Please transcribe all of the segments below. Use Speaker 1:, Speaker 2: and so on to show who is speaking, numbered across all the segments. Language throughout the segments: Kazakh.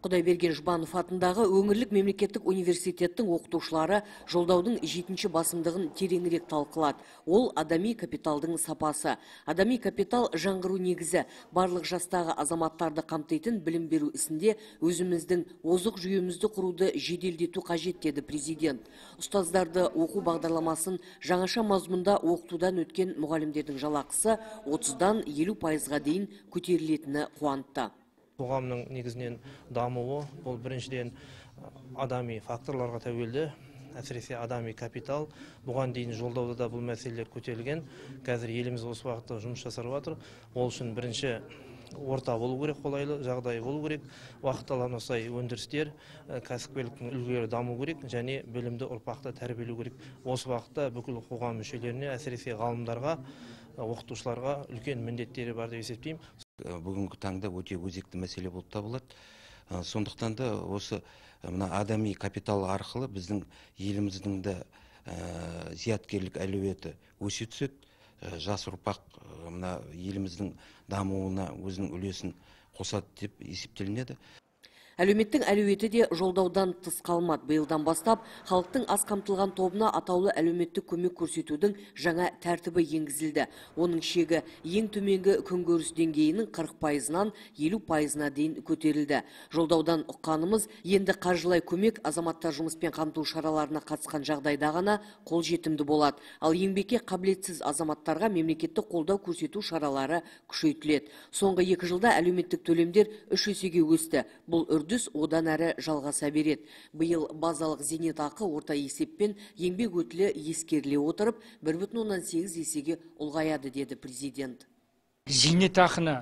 Speaker 1: Құдайберген Жұбанов атындағы өңірлік мемлекеттік университеттің оқытушылары жолдаудың 7-ші басымдығын тереңірек талқылады. Ол адами капиталдың сапасы. Адами капитал жаңғыру негізі. Барлық жастағы азаматтарды қамтитын білім беру ісінде өзіміздің озық жүйемізді құруды жеделдету қажет деді президент. Ұстаздарды оқу бағдарламасын жаңаша мазмұнда оқытудан өткен мұғалімдердің жалақысы 30-дан 50%-ға дейін көтерілетіні қуантты.
Speaker 2: Қоғамның негізінен дамуы, бұл біріншіден адами факторларға тәуелді, әсіресе адами капитал. Бұған дейін жолдауда да бұл мәселелер көтерілген. Қазір еліміз осы уақытта жұмыс жасап жатыр. Ол үшін бірінші орта болу керек, қолайлы жағдай болу керек. Уақыт талабына сай өндірістер, кәсіпкерліктің үлгілері даму керек және білімді ұрпақты тәрбиелеу керек. Осы уақытта бүкіл қоғам мүшелеріне, әсіресе ғалымдарға, оқытушыларға үлкен міндеттері бар деп есептеймін.
Speaker 3: Бүгінгі таңда өте өзекті мәселе болып табылады. Сондықтан да осы адами капитал арқылы біздің еліміздің де зияткерлік әлеуеті өсе түседі. Жас ұрпақ еліміздің дамуына өзінің үлесін қосады деп есептелінеді.
Speaker 1: Әлеуметтің әлеуеті де жолдаудан тыс қалмады. Биылдан бастап халықтың аз қамтылған тобына атаулы әлеуметтік көмек көрсетудің жаңа тәртібі енгізілді. Оның шегі ең төменгі күнкөріс деңгейінің 40%-нан 50%-на дейін көтерілді. Жолдаудан ұққанымыз, енді қаржылай көмек азаматтар жұмыспен қамту шараларына қатысқан жағдайда ғана қолжетімді болады. Ал еңбекке қабілетсіз азаматтарға мемлекеттік қолдау көрсету шаралары күшейтіледі. Соңғы 2 жылда әлеуметтік төлемдер 3 есеге өсті. Бұл үрдіс одан әрі жалғаса береді. Биыл базалық зейнетақы орта есеппен еңбек өтілі ескеріле отырып, 1,8 есеге ұлғаяды деді президент.
Speaker 4: Зейнетақыны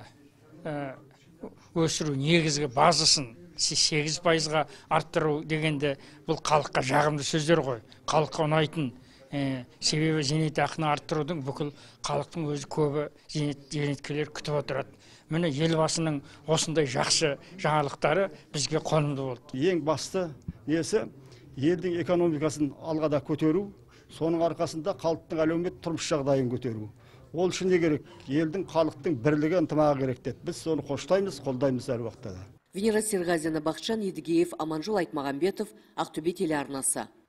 Speaker 4: өсіру негізгі базасын 8%-ға арттыру дегенде бұл халыққа жағымды сөздер ғой. Халыққа ұнайтын. Себебі зейнетақыны арттырудың бүкіл халықтың өзі көбі зейнеткерлер күтіп отырады. Міне елбасының осындай жақсы жаңалықтары бізге қонымды болды.
Speaker 5: Ең басты несі елдің экономикасын алғада көтеру, соның арқасында халықтың әлеуметтік тұрмыс жағдайын көтеру. Ол үшін не керек? Елдің халықтың бірлігі ынтымағы керек деді. Біз соны қоштаймыз, қолдаймыз әр уақытта да.
Speaker 1: Венера Серғазина, Бақытжан Едігеев, Аманжол Айтмағамбетов, Ақтөбе телеарнасы.